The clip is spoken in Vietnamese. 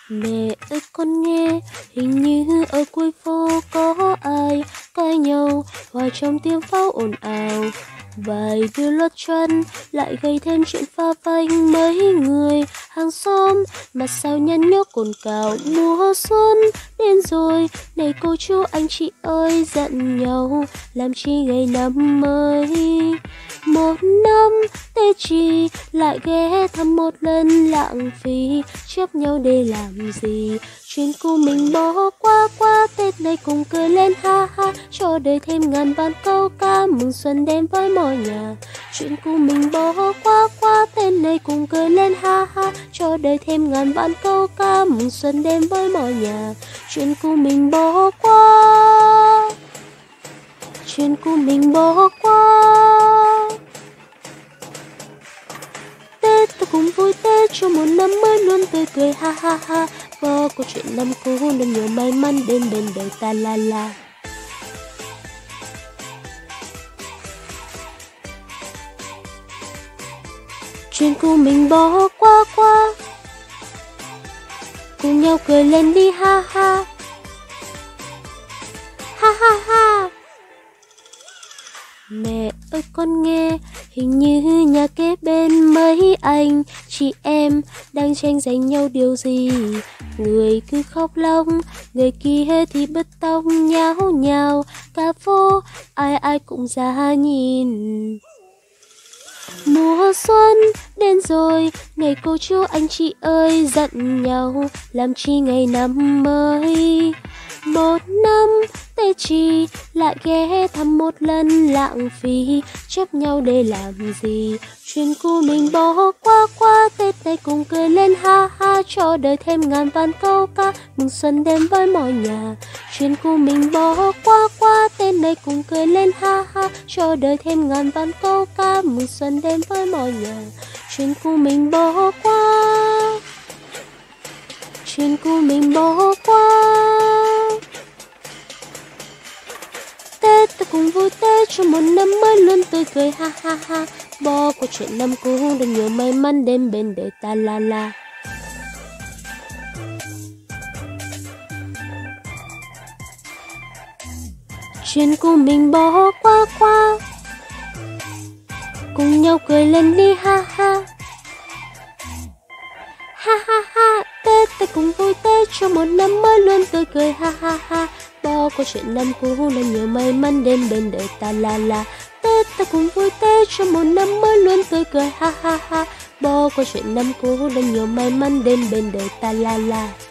Mẹ ơi con nghe, hình như ở cuối phố có ai cãi nhau, hòa trong tiếng pháo ồn ào. Vài đứa lót chân lại gây thêm chuyện pha vanh, mấy người hàng xóm mà sao nhăn nhó cồn cào. Mùa xuân đến rồi, này cô chú anh chị ơi, giận nhau làm chi ngày năm mới. Một năm Tết chi lại ghé thăm một lần, lãng phí chấp nhau để làm gì. Chuyện cũ mình bỏ qua Tết này cùng cười lên ha ha, cho đời thêm ngàn vạn câu ca mừng xuân đến với mọi nhà. Chuyện cũ mình bỏ qua Tết này cùng cười lên ha ha, cho đời thêm ngàn vạn câu ca mừng xuân đến với mọi nhà. Chuyện cũ mình bỏ qua, chuyện cũ mình bỏ qua. Tết ta cùng vui Tết cho một năm mới luôn tươi cười ha ha ha. Bỏ câu chuyện năm cũ nên nhiều may mắn đến bên đời ta la la. Chuyện cũ mình bỏ qua, cùng nhau cười lên đi ha ha, ha ha ha. Mẹ ơi con nghe, hình như nhà kế bên mấy anh chị em đang tranh giành nhau điều gì. Người cứ khóc lóc, người kia thì bứt tóc nháo nhào, cả phố ai cũng ra nhìn. Mùa xuân đến rồi, ngày cô chú anh chị ơi, giận nhau làm chi ngày năm mới. Một năm Tết chi lại ghé thăm một lần, lãng phí chấp nhau để làm gì. Chuyện cũ mình bỏ qua Tết này cùng cười lên ha ha, cho đời thêm ngàn vạn câu ca mừng xuân đến với mọi nhà. Chuyện cũ mình bỏ qua Tết này cùng cười lên ha ha, cho đời thêm ngàn vạn câu ca mừng xuân đến với mọi nhà. Chuyện cũ mình bỏ qua, chuyện cũ mình bỏ qua. Tết ta cùng vui Tết cho một năm mới luôn tươi cười ha ha ha. Bỏ qua chuyện năm cũ được nhiều may mắn đến bên đời ta la la. Chuyện cũ mình bỏ qua, cùng nhau cười lên đi ha ha, ha ha ha. Tết ta cùng vui Tết cho một năm mới luôn tươi cười ha ha ha. Bỏ qua chuyện năm cũ là nhiều may mắn đến bên đời ta la la. Tết ta cùng vui Tết cho một năm mới luôn tươi cười ha ha ha. Bỏ qua chuyện năm cũ là nhiều may mắn đến bên đời ta la la.